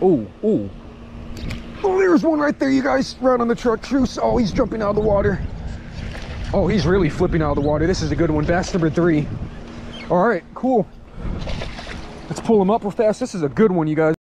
Oh, oh. Oh, there's one right there, you guys, right on the truck truce. Oh, he's jumping out of the water. Oh, he's really flipping out of the water. This is a good one. Bass number 3. All right, cool. Let's pull him up real fast. This is a good one, you guys.